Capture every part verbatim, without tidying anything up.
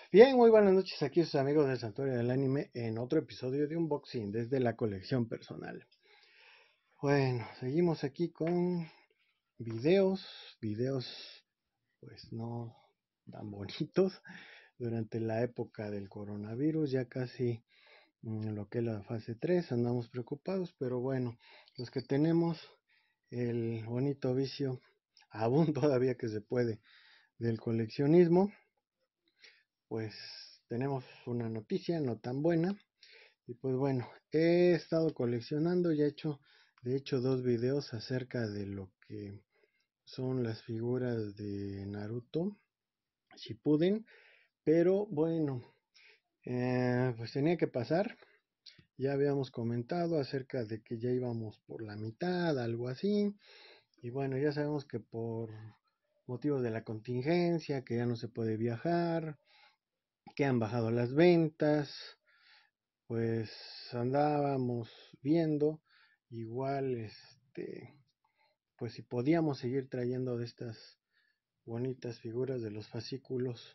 Bien, muy buenas noches, aquí sus amigos del Santuario del Anime en otro episodio de unboxing desde la colección personal. Bueno, seguimos aquí con videos, videos pues no tan bonitos durante la época del coronavirus, ya casi en lo que es la fase tres, andamos preocupados, pero bueno, los que tenemos el bonito vicio, aún todavía que se puede, del coleccionismo, pues tenemos una noticia no tan buena. Y pues bueno, he estado coleccionando y he hecho, de hecho, dos videos acerca de lo que son las figuras de Naruto Shippuden. Pero bueno, eh, pues tenía que pasar. Ya habíamos comentado acerca de que ya íbamos por la mitad, algo así. Y bueno, ya sabemos que por motivos de la contingencia, que ya no se puede viajar, que han bajado las ventas, pues andábamos viendo igual, este, pues si podíamos seguir trayendo de estas bonitas figuras de los fascículos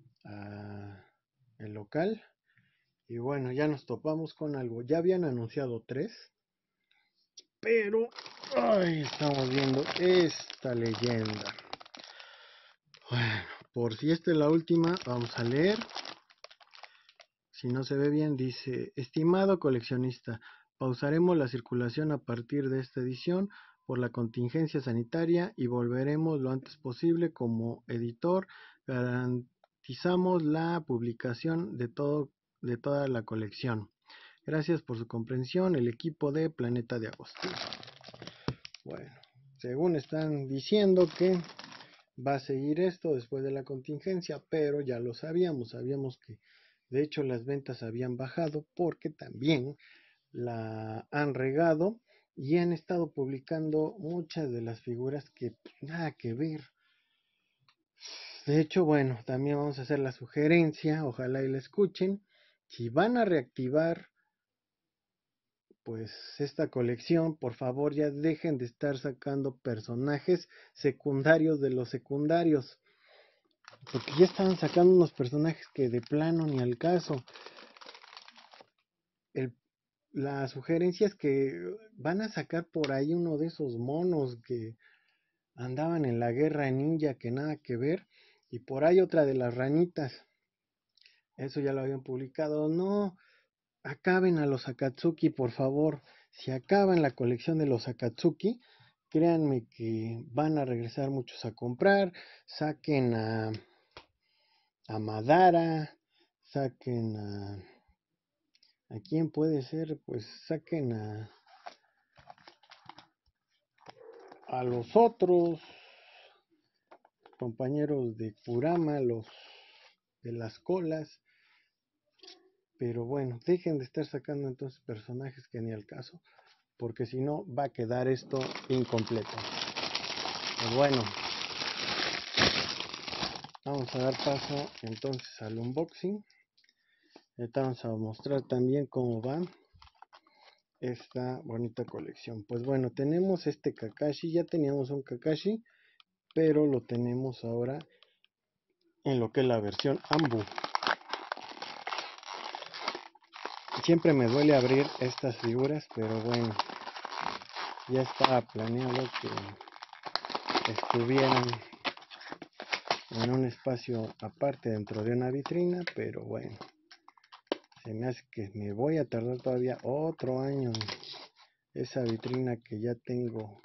a el local. Y bueno, ya nos topamos con algo. Ya habían anunciado tres, pero ay, estamos viendo esta leyenda. Bueno, por si esta es la última, vamos a leer. Si no se ve bien, dice: estimado coleccionista, pausaremos la circulación a partir de esta edición por la contingencia sanitaria y volveremos lo antes posible. Como editor, garantizamos la publicación de, todo, de toda la colección. Gracias por su comprensión, el equipo de Planeta de Agostín. Bueno, según están diciendo que va a seguir esto después de la contingencia, pero ya lo sabíamos, sabíamos que de hecho las ventas habían bajado porque también la han regado y han estado publicando muchas de las figuras que pues, nada que ver. De hecho, bueno, también vamos a hacer la sugerencia, ojalá y la escuchen, si van a reactivar pues esta colección, por favor ya dejen de estar sacando personajes secundarios de los secundarios. Porque ya estaban sacando unos personajes que de plano ni al caso. El, la sugerencia es que van a sacar por ahí uno de esos monos que andaban en la guerra ninja, que nada que ver. Y por ahí otra de las ranitas. Eso ya lo habían publicado. No, acaben a los Akatsuki, por favor. Si acaban la colección de los Akatsuki, créanme que van a regresar muchos a comprar. Saquen a, a Madara, saquen a... ¿A quién puede ser? Pues saquen a, a los otros compañeros de Kurama, los de las colas. Pero bueno, dejen de estar sacando entonces personajes que ni al caso, porque si no va a quedar esto incompleto. Pues bueno, vamos a dar paso entonces al unboxing. Ahorita vamos a mostrar también cómo va esta bonita colección. Pues bueno, tenemos este Kakashi, ya teníamos un Kakashi, pero lo tenemos ahora en lo que es la versión Ambu. Siempre me duele abrir estas figuras, pero bueno, ya estaba planeado que estuvieran en un espacio aparte dentro de una vitrina, pero bueno, se me hace que me voy a tardar todavía otro año en esa vitrina que ya tengo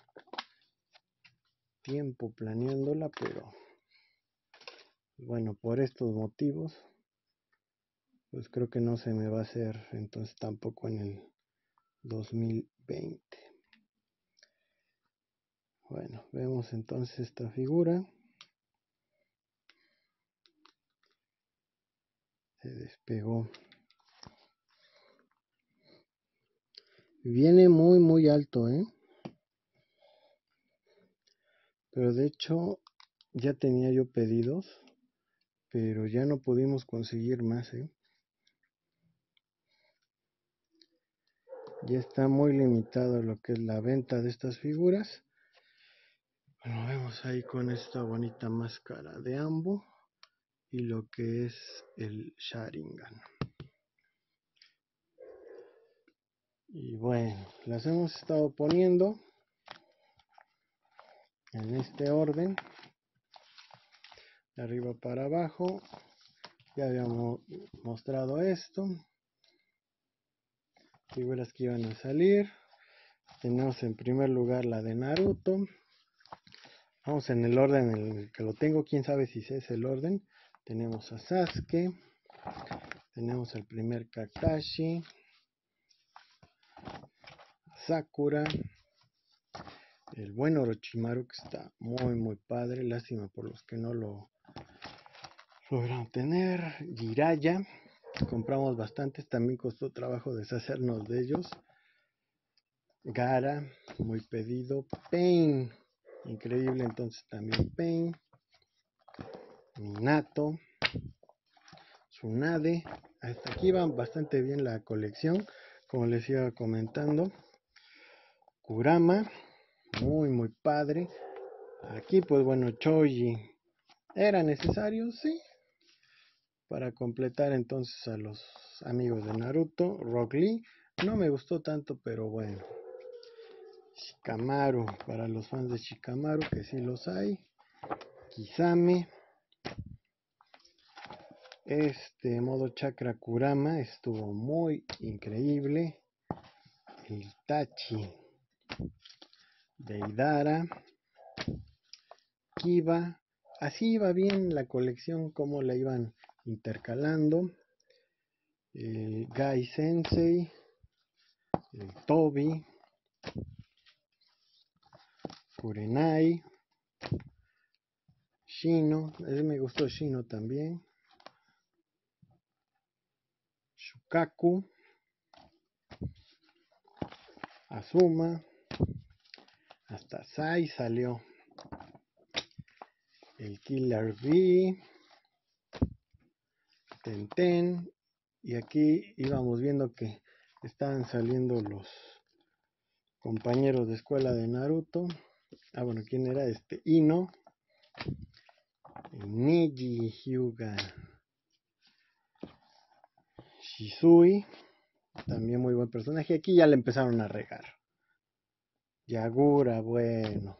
tiempo planeándola, pero bueno, por estos motivos pues creo que no se me va a hacer entonces tampoco en el dos mil veinte. Bueno, vemos entonces esta figura. Se despegó. Viene muy muy alto, ¿eh? Pero de hecho ya tenía yo pedidos, pero ya no pudimos conseguir más, ¿eh? Ya está muy limitado lo que es la venta de estas figuras. Bueno, vemos ahí con esta bonita máscara de Ambu. y lo que es el Sharingan. Y bueno, las hemos estado poniendo en este orden, de arriba para abajo. Ya habíamos mostrado esto, figuras que iban a salir. Tenemos en primer lugar la de Naruto. Vamos en el orden en el que lo tengo, quién sabe si ese es el orden. Tenemos a Sasuke, tenemos el primer Kakashi, Sakura, el buen Orochimaru, que está muy muy padre, lástima por los que no lo lograron tener. Jiraiya, compramos bastantes, también costó trabajo deshacernos de ellos. Gaara, muy pedido. Pain, increíble, entonces también Pain. Minato, Tsunade. Hasta aquí va bastante bien la colección, como les iba comentando. Kurama, muy muy padre. Aquí pues bueno, Choji, ¿era necesario? Sí, para completar entonces a los amigos de Naruto. Rock Lee, no me gustó tanto, pero bueno. Shikamaru, para los fans de Shikamaru, que sí los hay. Kisame. Este modo Chakra Kurama estuvo muy increíble. El Itachi, Deidara, Kiba. Así iba bien la colección, como la iban intercalando. El Gai Sensei, el Tobi, Kurenai, Shino, ese me gustó Shino también. Shukaku, Azuma, hasta Sai salió. El Killer Bee, Tenten, y aquí íbamos viendo que estaban saliendo los compañeros de escuela de Naruto. Ah, bueno, ¿quién era este? Ino, el Neji Hyuga, Shisui, también muy buen personaje. Aquí ya le empezaron a regar. Yagura, bueno.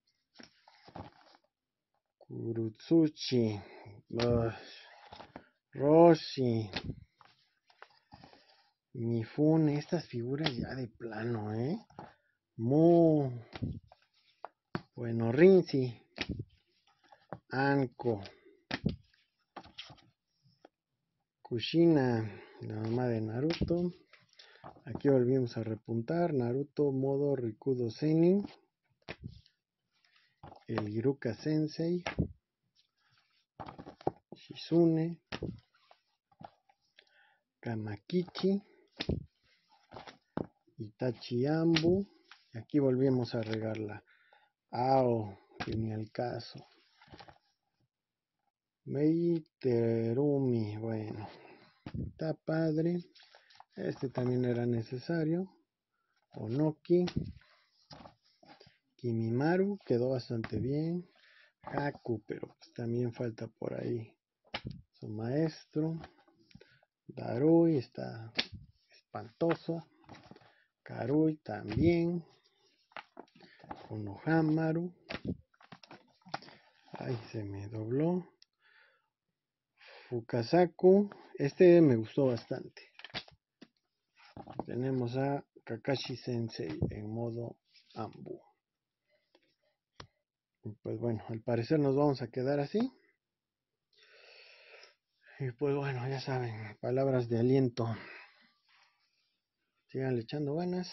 Kurutsuchi, uh, Roshi, Mifune, estas figuras ya de plano, ¿eh? Mu, bueno, Rinzi, Anko, Kushina, la mamá de Naruto. Aquí volvimos a repuntar. Naruto modo Rikudo Zenin, el Iruka Sensei, Shizune, Kamakichi, Itachi Ambu. Y aquí volvimos a regarla. Ao, que ni al caso. Mei Terumi, bueno, está padre. Este también era necesario. Onoki, Kimimaru, quedó bastante bien. Haku, pero pues también falta por ahí su maestro. Darui está espantoso. Karui también. Konohamaru. Ay, se me dobló. Fukasaku, este me gustó bastante. Tenemos a Kakashi Sensei en modo Ambu. Pues bueno, al parecer nos vamos a quedar así. Y pues bueno, ya saben, palabras de aliento. Sigan echando ganas.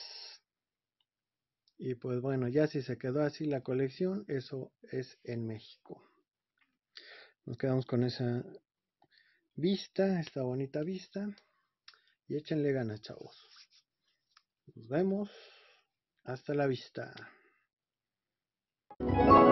Y pues bueno, ya si se quedó así la colección, eso es en México. Nos quedamos con esa vista, esta bonita vista. Y échenle ganas, chavos. Nos vemos. Hasta la vista.